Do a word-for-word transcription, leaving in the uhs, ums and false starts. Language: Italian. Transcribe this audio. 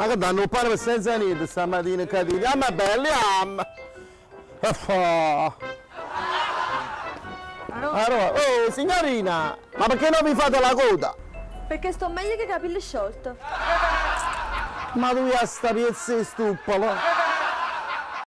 Ma che danno un pane senza niente stamattina, capito? Ah, ma belli, amma! Allora, oh, signorina, ma perché non vi fate la coda? Perché sto meglio che capelli sciolto. Ma tu a sta piezza stuppola?